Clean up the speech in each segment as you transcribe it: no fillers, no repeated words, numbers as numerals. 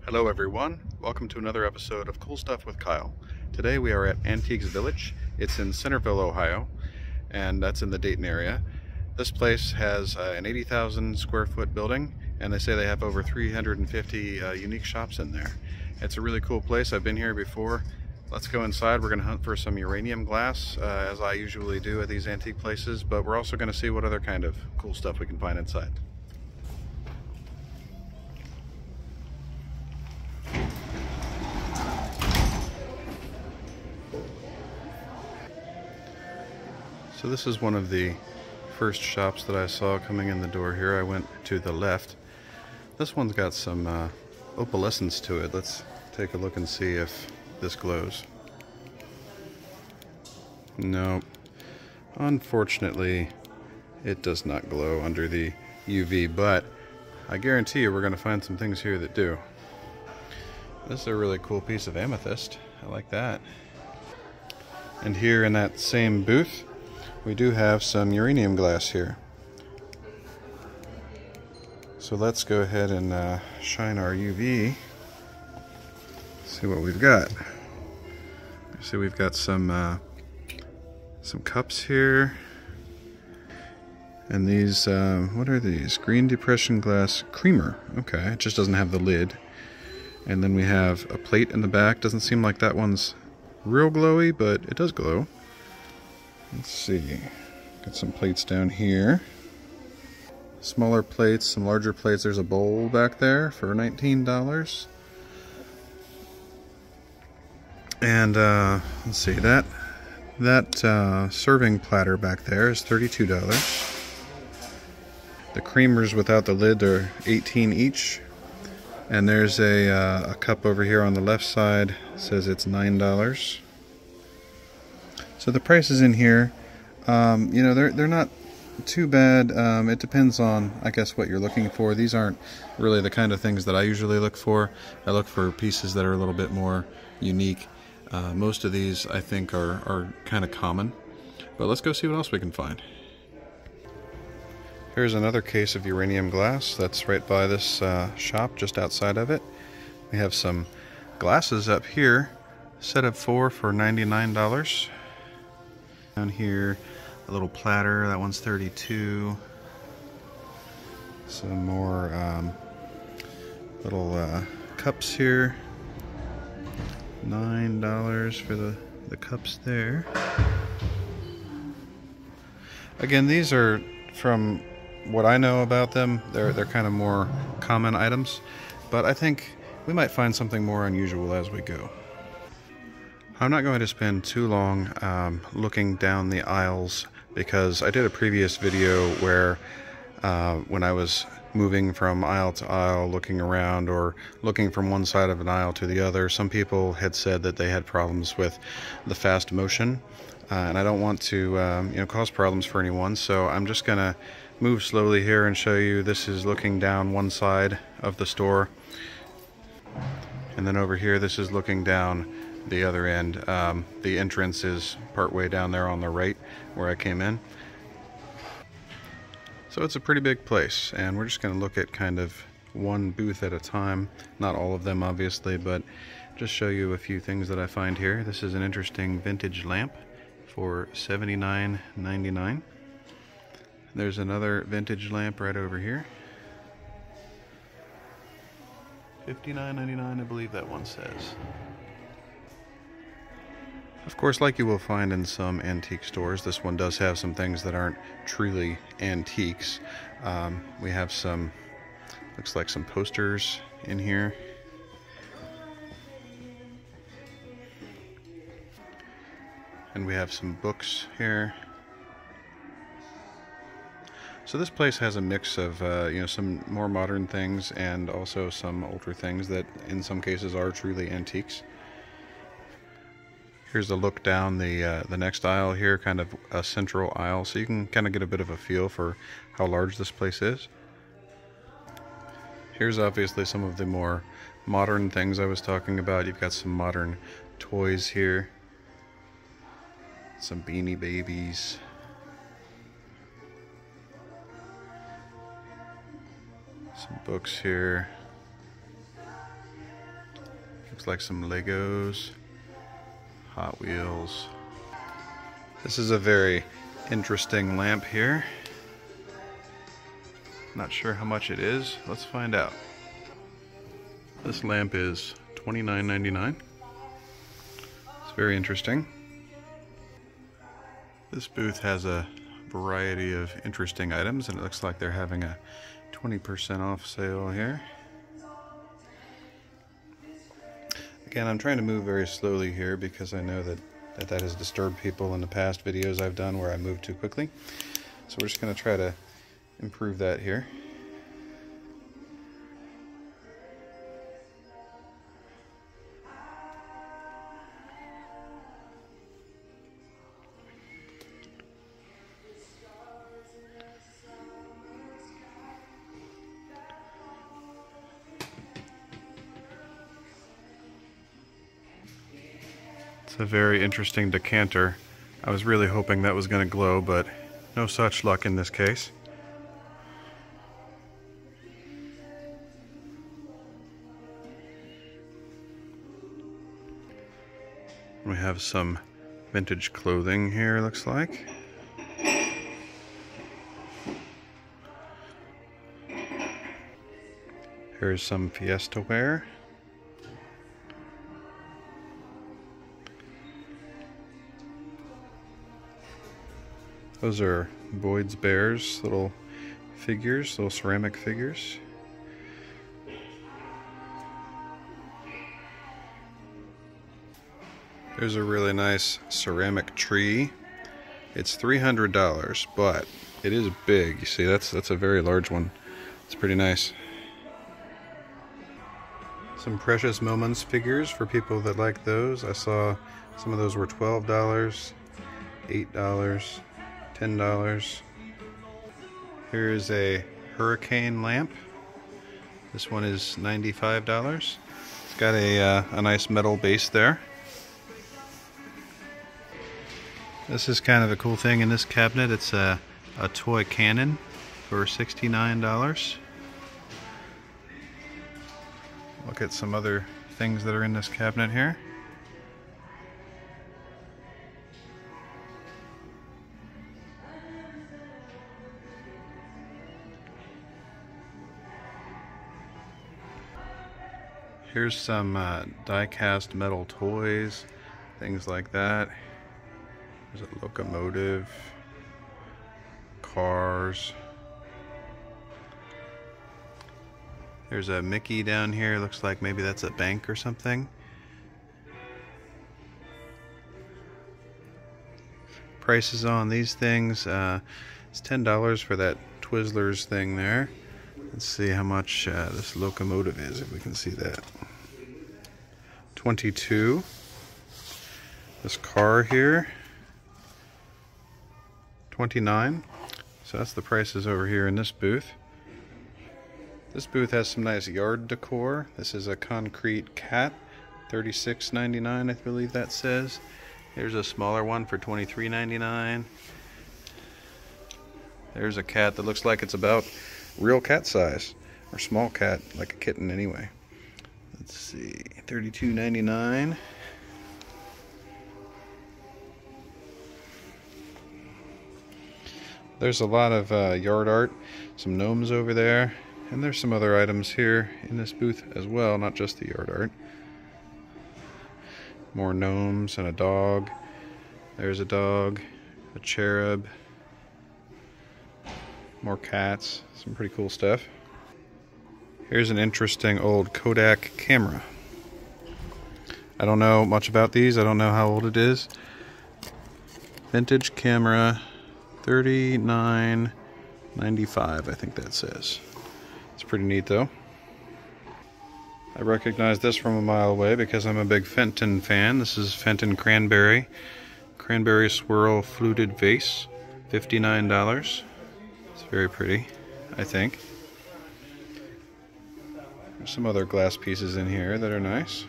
Hello everyone, welcome to another episode of Cool Stuff with Kyle. Today we are at Antiques Village. It's in Centerville, Ohio, and that's in the Dayton area. This place has an 80,000 square foot building, and they say they have over 350 unique shops in there. It's a really cool place. I've been here before. Let's go inside. We're going to hunt for some uranium glass, as I usually do at these antique places, but we're also going to see what other kind of cool stuff we can find inside. So this is one of the first shops that I saw coming in the door here. I went to the left. This one's got some opalescence to it. Let's take a look and see if this glows. No, unfortunately it does not glow under the UV, but I guarantee you we're going to find some things here that do. This is a really cool piece of amethyst. I like that. And here in that same booth we do have some uranium glass here. So let's go ahead and shine our UV. See what we've got. So we've got some cups here. And these, what are these? Green depression glass creamer. Okay, it just doesn't have the lid. And then we have a plate in the back. Doesn't seem like that one's real glowy, but it does glow. Let's see, got some plates down here. Smaller plates, some larger plates. There's a bowl back there for $19. And let's see, that serving platter back there is $32. The creamers without the lid are $18 each. And there's a cup over here on the left side. It says it's $9. So the prices in here, you know, they're not too bad. It depends on, I guess, what you're looking for. These aren't really the kind of things that I usually look for. I look for pieces that are a little bit more unique. Most of these, I think, are kind of common. But let's go see what else we can find. Here's another case of uranium glass that's right by this shop, just outside of it. We have some glasses up here, set of 4 for $99. Down here, a little platter, that one's $32. Some more little cups here, $9 for the cups there. Again, these are, from what I know about them, they're kind of more common items, but I think we might find something more unusual as we go. I'm not going to spend too long looking down the aisles, because I did a previous video where when I was moving from aisle to aisle, looking around or looking from one side of an aisle to the other, some people had said that they had problems with the fast motion, and I don't want to cause problems for anyone, so I'm just gonna move slowly here and show you. This is looking down one side of the store, and then over here this is looking down the other end. The entrance is partway down there on the right where I came in. So it's a pretty big place, and we're just going to look at kind of one booth at a time. Not all of them, obviously, but just show you a few things that I find here. This is an interesting vintage lamp for $79.99. There's another vintage lamp right over here. $59.99, I believe that one says. Of course, like you will find in some antique stores, this one does have some things that aren't truly antiques. We have some, looks like some posters in here. And we have some books here. So this place has a mix of some more modern things and also some older things that in some cases are truly antiques. Here's a look down the next aisle here, kind of a central aisle, so you can kind of get a bit of a feel for how large this place is. Here's obviously some of the more modern things I was talking about. You've got some modern toys here, some Beanie Babies, some books here, Looks like some Legos, Hot Wheels. This is a very interesting lamp here. Not sure how much it is. Let's find out. This lamp is $29.99. It's very interesting. This booth has a variety of interesting items, and it looks like they're having a 20% off sale here. Again, I'm trying to move very slowly here because I know that has disturbed people in the past videos I've done where I move too quickly. So we're just going to try to improve that here. It's a very interesting decanter. I was really hoping that was going to glow, but no such luck in this case. We have some vintage clothing here, looks like. Here's some Fiesta ware. Those are Boyd's Bears, little figures, little ceramic figures. There's a really nice ceramic tree. It's $300, but it is big. You see, that's a very large one. It's pretty nice. Some Precious Moments figures for people that like those. I saw some of those were $12, $8. $10. Here's a hurricane lamp. This one is $95. It's got a nice metal base there. This is kind of a cool thing in this cabinet. It's a toy cannon for $69. Look at some other things that are in this cabinet here. Here's some die-cast metal toys, things like that. There's a locomotive, cars. There's a Mickey down here. Looks like maybe that's a bank or something. Prices on these things. It's $10 for that Twizzlers thing there. Let's see how much this locomotive is, if we can see that. $22. This car here, $29. So that's the prices over here in this booth. This booth has some nice yard decor. This is a concrete cat, $36.99, I believe that says. Here's a smaller one for $23.99. There's a cat that looks like it's about real cat size, or small cat, like a kitten anyway. Let's see, $32.99. There's a lot of yard art, some gnomes over there, and there's some other items here in this booth as well, not just the yard art. More gnomes and a dog. There's a dog, a cherub. More cats, some pretty cool stuff. Here's an interesting old Kodak camera. I don't know much about these. I don't know how old it is. Vintage camera, $39.95, I think that says. It's pretty neat though. I recognize this from a mile away because I'm a big Fenton fan. This is Fenton Cranberry Swirl Fluted Vase, $59. It's very pretty, I think. There's some other glass pieces in here that are nice.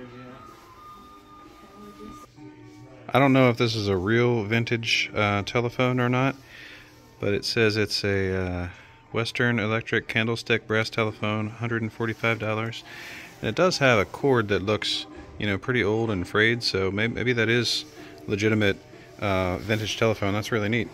I don't know if this is a real vintage telephone or not, but it says it's a Western Electric Candlestick Brass Telephone, $145. And it does have a cord that looks, you know, pretty old and frayed, so maybe that is legitimate vintage telephone. That's really neat.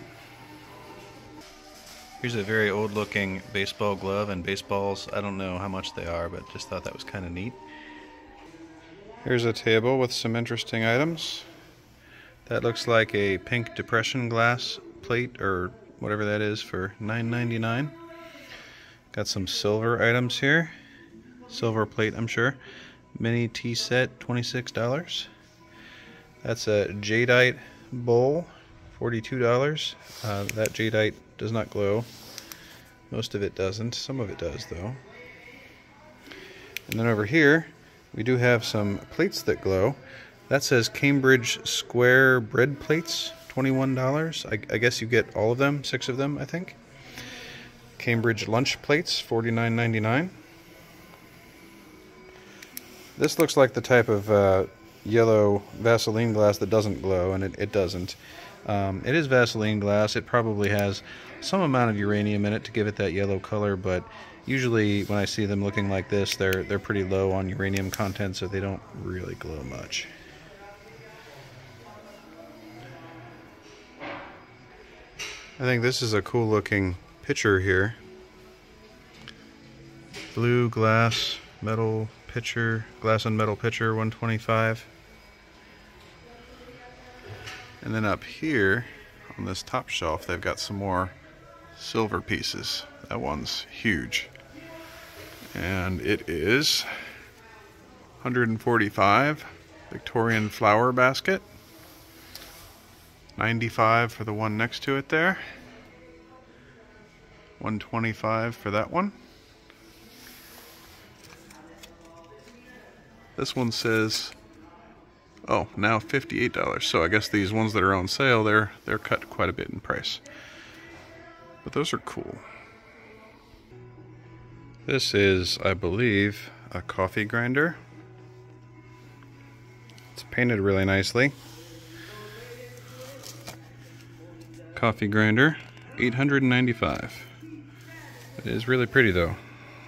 Here's a very old looking baseball glove and baseballs. I don't know how much they are, but just thought that was kind of neat. Here's a table with some interesting items. That looks like a pink depression glass plate or whatever that is for $9.99. Got some silver items here. Silver plate, I'm sure. Mini tea set, $26. That's a jadeite bowl, $42. That jadeite does not glow. Most of it doesn't. Some of it does, though. And then over here, we do have some plates that glow. That says Cambridge Square bread plates, $21. I guess you get all of them, 6 of them, I think. Cambridge lunch plates, $49.99. This looks like the type of yellow Vaseline glass that doesn't glow, and it doesn't. It is Vaseline glass. It probably has some amount of uranium in it to give it that yellow color, but usually when I see them looking like this, they're pretty low on uranium content, so they don't really glow much. I think this is a cool looking pitcher here. Blue glass metal pitcher, glass and metal pitcher, $125. And then up here on this top shelf, they've got some more silver pieces. That one's huge. And it is $145. Victorian flower basket. $95 for the one next to it there. $125 for that one. This one says, oh, now $58. So I guess these ones that are on sale, they're cut quite a bit in price. But those are cool. This is, I believe, a coffee grinder. It's painted really nicely. Coffee grinder, $895. It is really pretty though.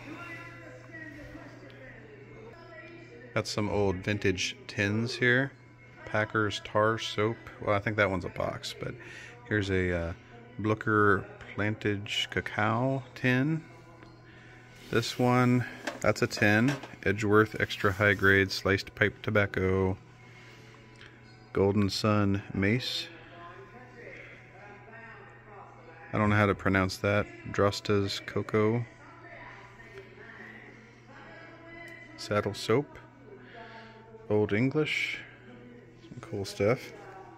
Got some old vintage tins here. Packers tar soap. Well, I think that one's a box, but here's a Blooker Plantage cacao tin. This one, that's a tin. Edgeworth extra high grade sliced pipe tobacco. Golden Sun mace. I don't know how to pronounce that. Drosta's cocoa. Saddle soap. Old English. Some cool stuff.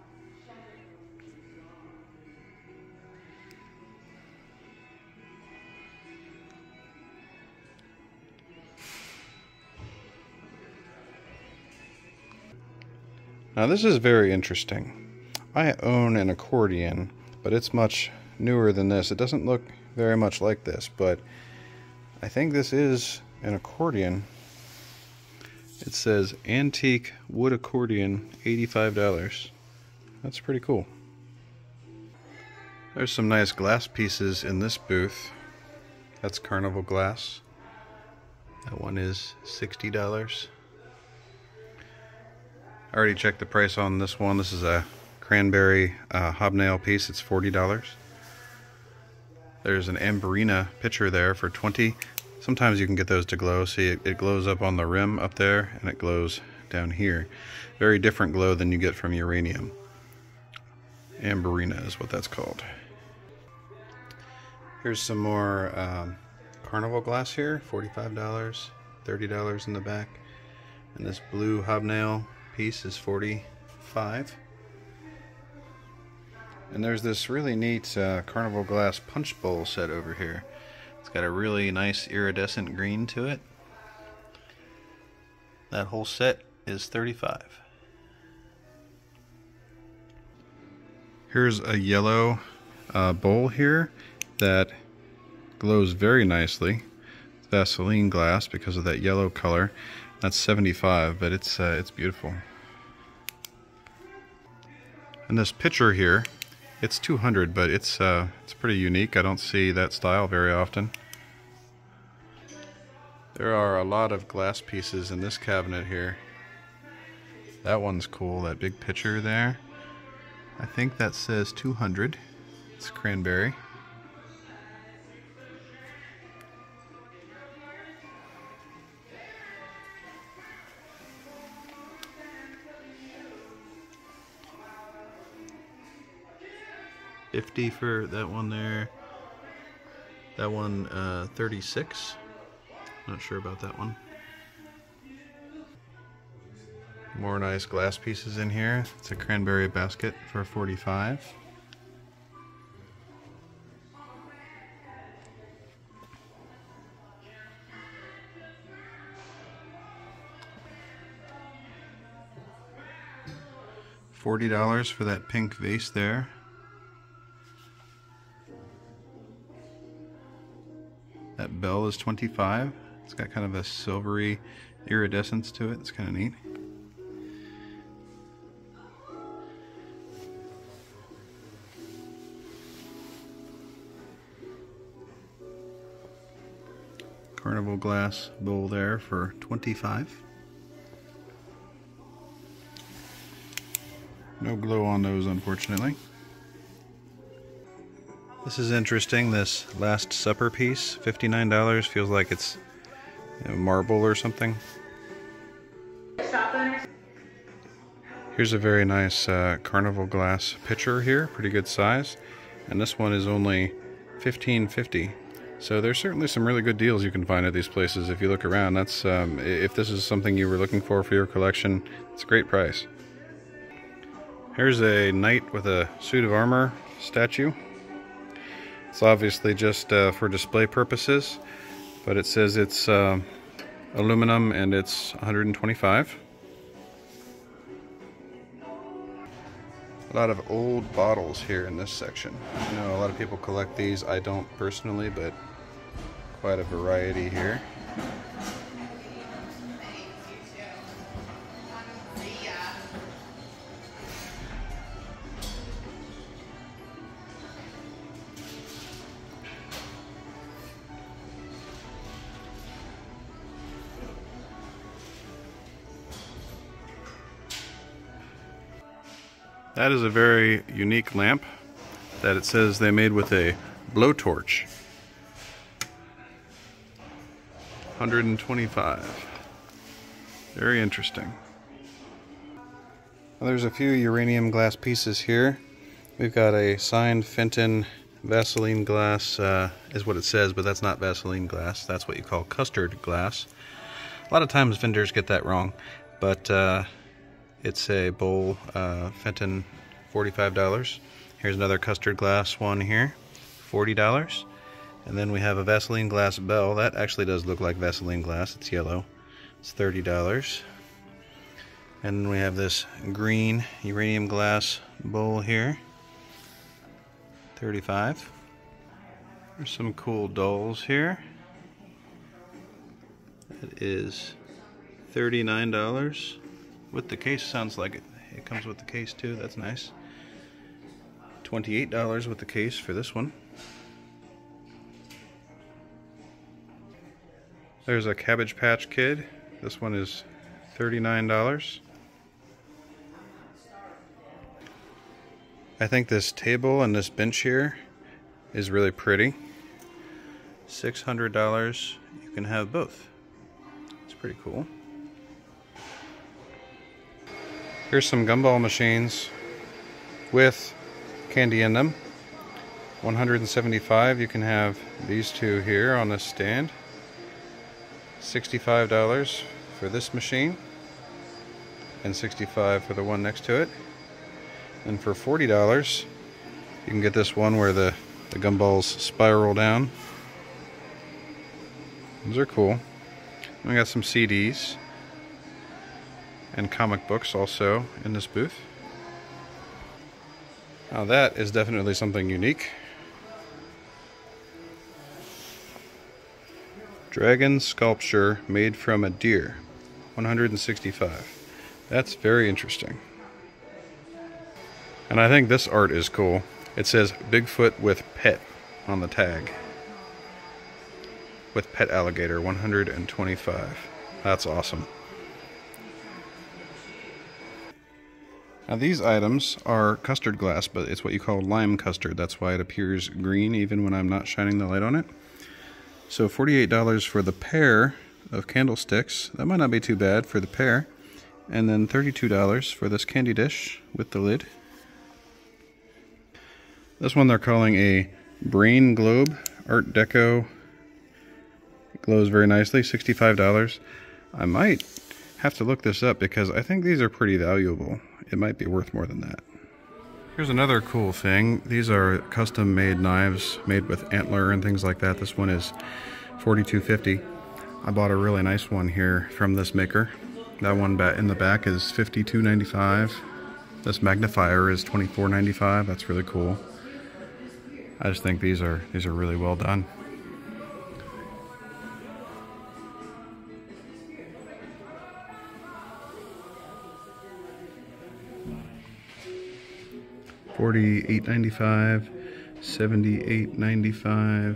Now this is very interesting. I own an accordion, but it's much newer than this. It doesn't look very much like this, but I think this is an accordion. It says antique wood accordion, $85. That's pretty cool. There's some nice glass pieces in this booth. That's carnival glass. That one is $60. I already checked the price on this one. This is a cranberry hobnail piece. It's $40. There's an amberina pitcher there for $20. Sometimes you can get those to glow. See, it glows up on the rim up there, and it glows down here. Very different glow than you get from uranium. Amberina is what that's called. Here's some more carnival glass here, $45, $30 in the back. And this blue hobnail piece is $45. And there's this really neat carnival glass punch bowl set over here. It's got a really nice iridescent green to it. That whole set is $35. Here's a yellow bowl here that glows very nicely. It's Vaseline glass because of that yellow color. That's $75, but it's beautiful. And this pitcher here, it's $200, but it's pretty unique. I don't see that style very often. There are a lot of glass pieces in this cabinet here. That one's cool, that big picture there. I think that says 200. It's cranberry. $50 for that one there. That one, $36. Not sure about that one. More nice glass pieces in here. It's a cranberry basket for $45. $40 for that pink vase there. That bell is $25. It's got kind of a silvery iridescence to it. It's kind of neat. Carnival glass bowl there for $25. No glow on those, unfortunately. This is interesting, this Last Supper piece, $59. Feels like it's, you know, marble or something. Here's a very nice carnival glass pitcher here, pretty good size. And this one is only $15.50. So there's certainly some really good deals you can find at these places if you look around. That's if this is something you were looking for your collection, it's a great price. Here's a knight with a suit of armor statue. It's obviously just for display purposes, but it says it's aluminum and it's $125. A lot of old bottles here in this section. I know a lot of people collect these. I don't personally, but quite a variety here. That is a very unique lamp that it says they made with a blowtorch. $125. Very interesting. Well, there's a few uranium glass pieces here. We've got a signed Fenton Vaseline glass, is what it says, but that's not Vaseline glass. That's what you call custard glass. A lot of times vendors get that wrong, but it's a bowl, Fenton, $45. Here's another custard glass one here, $40. And then we have a Vaseline glass bell. That actually does look like Vaseline glass. It's yellow. It's $30. And then we have this green uranium glass bowl here, $35. There's some cool dolls here. That is $39. With the case, sounds like it comes with the case too. That's nice. $28 with the case for this one. There's a Cabbage Patch Kid. This one is $39. I think this table and this bench here is really pretty. $600. You can have both. It's pretty cool. Here's some gumball machines with candy in them. $175. You can have these two here on this stand. $65 for this machine and $65 for the one next to it. And for $40 you can get this one where the gumballs spiral down. Those are cool. And we got some CDs and comic books also in this booth. Now that is definitely something unique. Dragon sculpture made from a deer, $165. That's very interesting. And I think this art is cool. It says Bigfoot with pet on the tag. with pet alligator, 125. That's awesome. Now these items are custard glass, but it's what you call lime custard. That's why it appears green even when I'm not shining the light on it. So $48 for the pair of candlesticks. That might not be too bad for the pair. And then $32 for this candy dish with the lid. This one they're calling a brain globe, Art Deco. It glows very nicely, $65. I might have to look this up because I think these are pretty valuable. It might be worth more than that. Here's another cool thing. These are custom made knives made with antler and things like that. This one is $42.50. I bought a really nice one here from this maker. That one in the back is $52.95. This magnifier is $24.95. That's really cool. I just think these are really well done. $48.95, $78.95.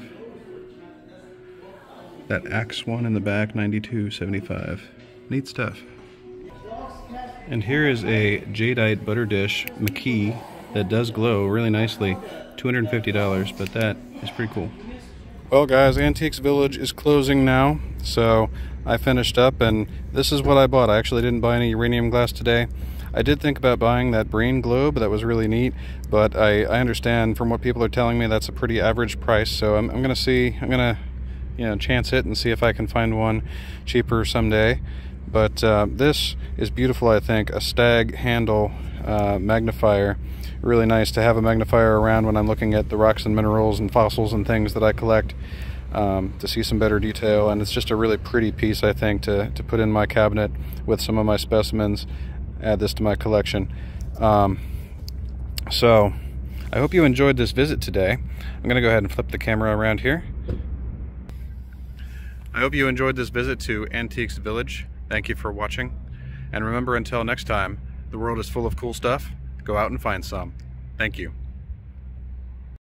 That axe one in the back, $92.75. Neat stuff. And here is a jadeite butter dish McKee that does glow really nicely. $250, but that is pretty cool. Well guys, Antiques Village is closing now, so I finished up and this is what I bought. I actually didn't buy any uranium glass today. I did think about buying that brain globe. That was really neat, but I understand from what people are telling me that's a pretty average price, so I'm gonna see. I'm gonna, you know, chance it and see if I can find one cheaper someday. But this is beautiful, I think. A stag handle magnifier. Really nice to have a magnifier around when I'm looking at the rocks and minerals and fossils and things that I collect, to see some better detail. And it's just a really pretty piece, I think, to put in my cabinet with some of my specimens. Add this to my collection. So I hope you enjoyed this visit today. I'm gonna go ahead and flip the camera around here. I hope you enjoyed this visit to Antiques Village. Thank you for watching. And remember, until next time, the world is full of cool stuff. Go out and find some. Thank you.